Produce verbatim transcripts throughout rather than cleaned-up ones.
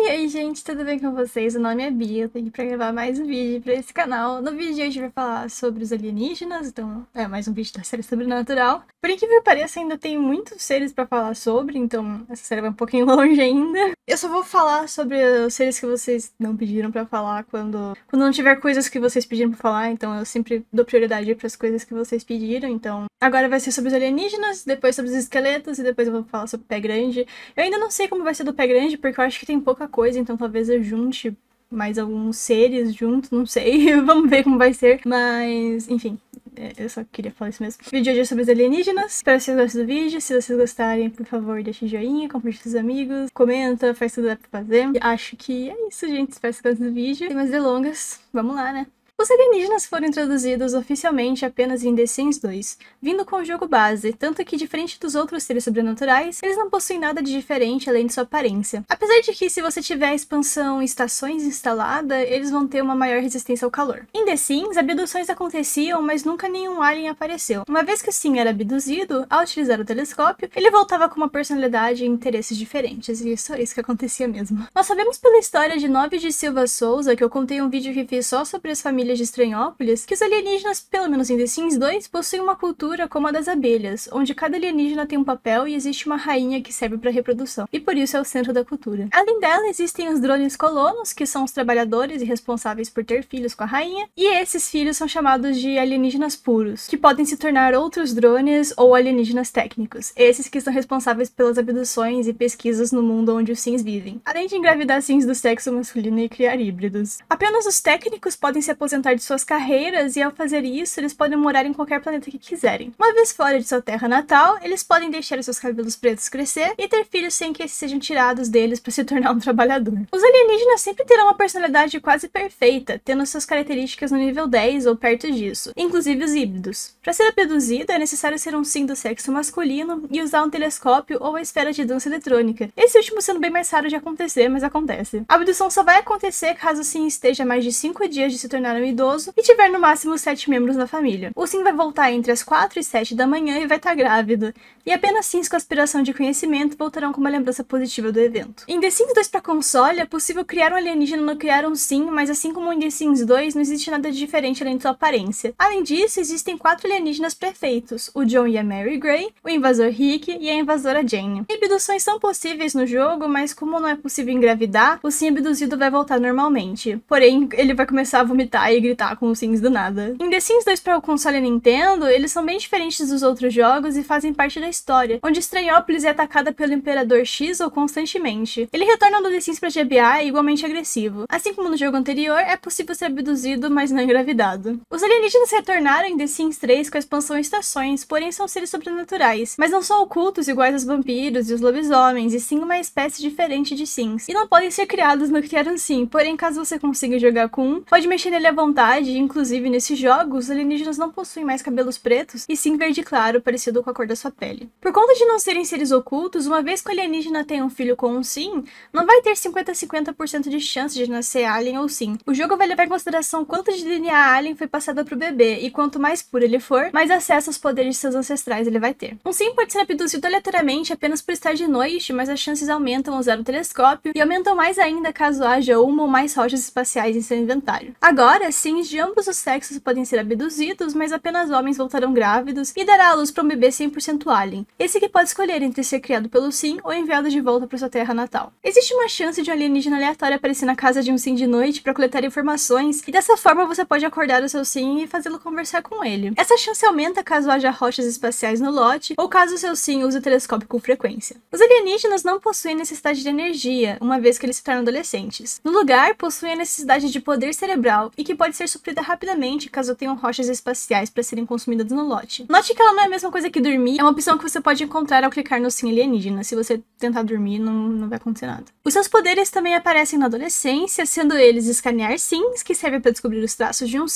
Oi, oi gente, tudo bem com vocês? O nome é Bia, eu tô aqui pra gravar mais um vídeo pra esse canal. No vídeo de hoje a gente vai falar sobre os alienígenas, então é mais um vídeo da série Sobrenatural. Por incrível que pareça, ainda tem muitos seres pra falar sobre, então essa série vai um pouquinho longe ainda. Eu só vou falar sobre os seres que vocês não pediram pra falar quando, quando não tiver coisas que vocês pediram pra falar, então eu sempre dou prioridade pras coisas que vocês pediram, então agora vai ser sobre os alienígenas, depois sobre os esqueletos e depois eu vou falar sobre o pé grande. Eu ainda não sei como vai ser do pé grande, porque eu acho que tem pouca coisa, então talvez eu junte mais alguns seres junto, não sei, vamos ver como vai ser, mas enfim, eu só queria falar isso mesmo. O vídeo de hoje é sobre os alienígenas, espero que vocês gostem do vídeo, se vocês gostarem, por favor, deixa joinha, compartilha com os amigos, comenta, faz tudo que dá pra fazer. E acho que é isso, gente, espero que vocês gostem do vídeo, sem mais delongas, vamos lá, né? Os alienígenas foram introduzidos oficialmente apenas em The Sims dois, vindo com o jogo base, tanto que, diferente dos outros seres sobrenaturais, eles não possuem nada de diferente além de sua aparência. Apesar de que, se você tiver a expansão Estações instalada, eles vão ter uma maior resistência ao calor. Em The Sims, abduções aconteciam, mas nunca nenhum alien apareceu. Uma vez que o Sim era abduzido, ao utilizar o telescópio, ele voltava com uma personalidade e interesses diferentes, e só isso que acontecia mesmo. Nós sabemos pela história de Nove de Silva Souza, que eu contei um vídeo que fiz só sobre as famílias de Estranhópolis, que os alienígenas, pelo menos em The Sims dois, possuem uma cultura como a das abelhas, onde cada alienígena tem um papel e existe uma rainha que serve para reprodução, e por isso é o centro da cultura. Além dela, existem os drones colonos, que são os trabalhadores e responsáveis por ter filhos com a rainha, e esses filhos são chamados de alienígenas puros, que podem se tornar outros drones ou alienígenas técnicos, esses que são responsáveis pelas abduções e pesquisas no mundo onde os Sims vivem, além de engravidar Sims do sexo masculino e criar híbridos. Apenas os técnicos podem se aposentar de suas carreiras, e ao fazer isso, eles podem morar em qualquer planeta que quiserem. Uma vez fora de sua terra natal, eles podem deixar seus cabelos pretos crescer e ter filhos sem que esses sejam tirados deles para se tornar um trabalhador. Os alienígenas sempre terão uma personalidade quase perfeita, tendo suas características no nível dez ou perto disso, inclusive os híbridos. Para ser abduzido, é necessário ser um Sim do sexo masculino e usar um telescópio ou a esfera de dança eletrônica, esse último sendo bem mais raro de acontecer, mas acontece. A abdução só vai acontecer caso o Sim esteja a mais de cinco dias de se tornar um idoso e tiver no máximo sete membros na família. O Sim vai voltar entre as quatro e sete da manhã e vai estar grávido, e apenas Sims com aspiração de conhecimento voltarão com uma lembrança positiva do evento. Em The Sims dois para console, é possível criar um alienígena no criar um Sim, mas assim como em The Sims dois, não existe nada de diferente além de sua aparência. Além disso, existem quatro alienígenas prefeitos, o John e a Mary Gray, o invasor Rick e a invasora Jane. Abduções são possíveis no jogo, mas como não é possível engravidar, o Sim abduzido vai voltar normalmente. Porém, ele vai começar a vomitar e gritar com os Sims do nada. Em The Sims dois para o console Nintendo, eles são bem diferentes dos outros jogos e fazem parte da história, onde Estranhópolis é atacada pelo Imperador Xizo constantemente. Ele retorna do The Sims para G B A igualmente agressivo. Assim como no jogo anterior, é possível ser abduzido, mas não engravidado. Os alienígenas retornaram em The Sims três com a expansão Estações, porém são seres sobrenaturais, mas não são ocultos iguais aos vampiros e os lobisomens, e sim uma espécie diferente de Sims, e não podem ser criados no Criar um Sim, porém caso você consiga jogar com um, pode mexer nele à vontade. Inclusive, nesses jogos, os alienígenas não possuem mais cabelos pretos, e sim verde claro, parecido com a cor da sua pele. Por conta de não serem seres ocultos, uma vez que o alienígena tem um filho com um Sim, não vai ter cinquenta a cinquenta por cento de chance de nascer alien ou Sim. O jogo vai levar em consideração quanto de D N A alien foi passado pro bebê, e quanto mais puro ele for, mais acesso aos poderes de seus ancestrais ele vai ter. Um Sim pode ser abduzido aleatoriamente apenas por estar de noite, mas as chances aumentam ao usar o telescópio, e aumentam mais ainda caso haja uma ou mais rochas espaciais em seu inventário. Agora, Sims de ambos os sexos podem ser abduzidos, mas apenas homens voltarão grávidos e dará à luz para um bebê cem por cento alien. Esse que pode escolher entre ser criado pelo Sim ou enviado de volta para sua terra natal. Existe uma chance de um alienígena aleatório aparecer na casa de um Sim de noite para coletar informações, e dessa forma você pode acordar o seu Sim e fazê-lo conversar com ele. Essa chance aumenta caso haja rochas espaciais no lote, ou caso o seu Sim use o telescópio com frequência. Os alienígenas não possuem necessidade de energia, uma vez que eles se tornam adolescentes. No lugar, possuem a necessidade de poder cerebral, e que pode ser suprida rapidamente caso tenham rochas espaciais para serem consumidas no lote. Note que ela não é a mesma coisa que dormir, é uma opção que você pode encontrar ao clicar no Sim alienígena. Se você tentar dormir, não, não vai acontecer nada. Os seus poderes também aparecem na adolescência, sendo eles escanear Sims, que serve para descobrir os traços de um Sim,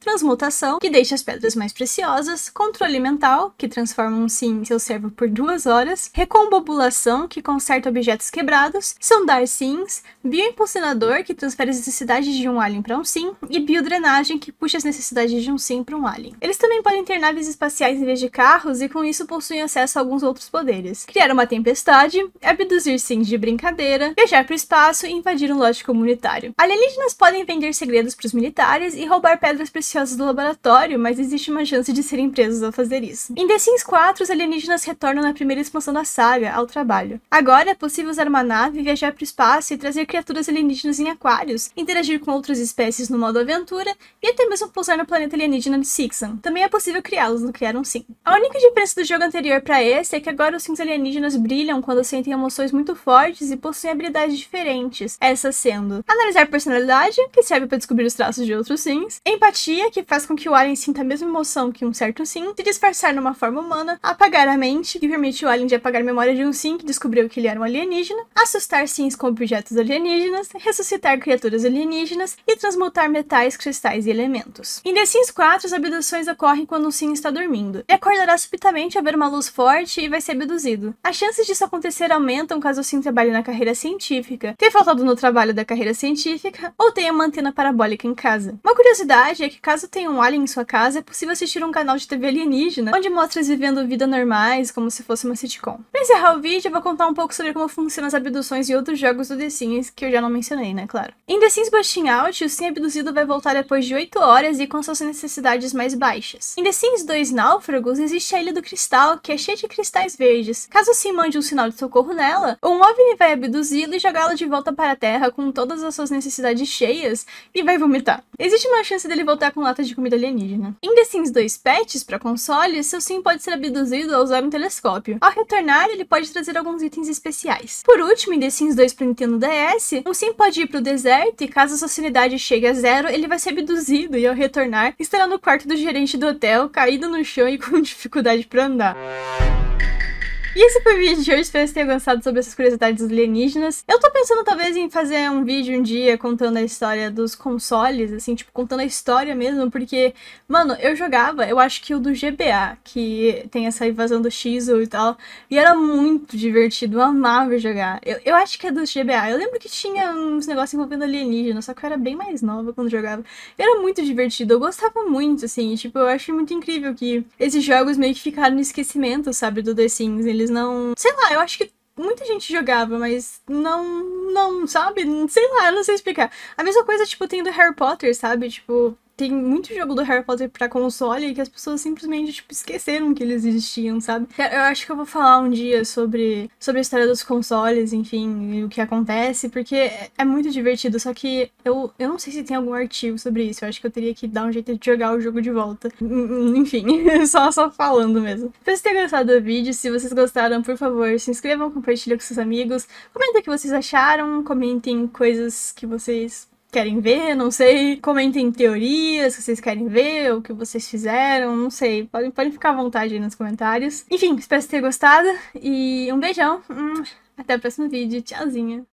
transmutação, que deixa as pedras mais preciosas, controle mental, que transforma um sim em seu servo por duas horas, recombobulação, que conserta objetos quebrados, sondar sims, bioimpulsionador, que transfere as necessidades de um alien para um sim, e biodrenagem, que puxa as necessidades de um sim para um alien. Eles também podem ter naves espaciais em vez de carros e com isso possuem acesso a alguns outros poderes. Criar uma tempestade, abduzir sims de brincadeira, viajar para o espaço e invadir um lote comunitário. Alienígenas podem vender segredos para os militares e roubar pedras preciosas do laboratório, mas existe uma chance de serem presos ao fazer isso. Em The Sims quatro, os alienígenas retornam na primeira expansão da saga, ao trabalho. Agora é possível usar uma nave, viajar para o espaço e trazer criaturas alienígenas em aquários, interagir com outras espécies no modo aventura e até mesmo pousar no planeta alienígena de Sixan. Também é possível criá-los no Criar um Sim. A única diferença do jogo anterior para esse é que agora os sims alienígenas brilham quando sentem emoções muito fortes e possuem habilidades diferentes, essas sendo analisar personalidade, que serve para descobrir os traços de outros sims, empatia, que faz com que o alien sinta a mesma emoção que um certo sim, se disfarçar numa forma humana, apagar a mente, que permite o alien de apagar a memória de um sim que descobriu que ele era um alienígena, assustar sims com objetos alienígenas, ressuscitar criaturas alienígenas e transmutar metais, cristais e elementos. Em The Sims quatro, as abduções ocorrem quando um sim está dormindo. Ele acordará subitamente ao ver uma luz forte e vai ser abduzido. As chances disso acontecer aumentam caso o sim trabalhe na carreira científica, tenha faltado no trabalho da carreira científica ou tenha uma antena parabólica em casa. Uma curiosidade é que caso tenha um alien em sua casa, é possível assistir um canal de T V alienígena, onde mostra eles vivendo vida normais, como se fosse uma sitcom. Pra encerrar o vídeo, eu vou contar um pouco sobre como funcionam as abduções e outros jogos do The Sims, que eu já não mencionei, né, claro. Em The Sims Busting Out, o sim abduzido vai voltar depois de oito horas e com suas necessidades mais baixas. Em The Sims dois Náufragos, existe a Ilha do Cristal, que é cheia de cristais verdes. Caso o sim mande um sinal de socorro nela, um OVNI vai abduzi-lo e jogá-lo de volta para a Terra com todas as suas necessidades cheias e vai vomitar. Existe uma chance dele voltar com latas de comida alienígena. Em The Sims dois Pets, para console, seu sim pode ser abduzido ao usar um telescópio. Ao retornar, ele pode trazer alguns itens especiais. Por último, em The Sims dois para Nintendo D S, um sim pode ir para o deserto e caso a sua sanidade chegue a zero, ele vai ser abduzido e ao retornar, estará no quarto do gerente do hotel, caído no chão e com dificuldade para andar. E esse foi o vídeo de hoje, espero que vocês tenham gostado sobre essas curiosidades alienígenas. Eu tô pensando talvez em fazer um vídeo um dia contando a história dos consoles, assim, tipo, contando a história mesmo, porque, mano, eu jogava, eu acho que o do G B A, que tem essa invasão do Xizo e tal, e era muito divertido, eu amava jogar. Eu, eu acho que é do G B A, eu lembro que tinha uns negócios envolvendo alienígena, só que eu era bem mais nova quando jogava. Era muito divertido, eu gostava muito, assim, tipo, eu acho muito incrível que esses jogos meio que ficaram no esquecimento, sabe, do The Sims, eles não... Sei lá, eu acho que muita gente jogava, mas não... Não, sabe? Sei lá, eu não sei explicar. A mesma coisa, tipo, tem do Harry Potter, sabe? Tipo... Tem muito jogo do Harry Potter pra console que as pessoas simplesmente, tipo, esqueceram que eles existiam, sabe? Eu acho que eu vou falar um dia sobre, sobre a história dos consoles, enfim, e o que acontece, porque é muito divertido, só que eu, eu não sei se tem algum artigo sobre isso, eu acho que eu teria que dar um jeito de jogar o jogo de volta. Enfim, só, só falando mesmo. Espero que vocês tenham gostado do vídeo, se vocês gostaram, por favor, se inscrevam, compartilhem com seus amigos, comentem o que vocês acharam, comentem coisas que vocês... querem ver, não sei, comentem teorias que vocês querem ver, o que vocês fizeram, não sei, podem, podem ficar à vontade aí nos comentários. Enfim, espero que tenham gostado e um beijão, até o próximo vídeo, tchauzinho!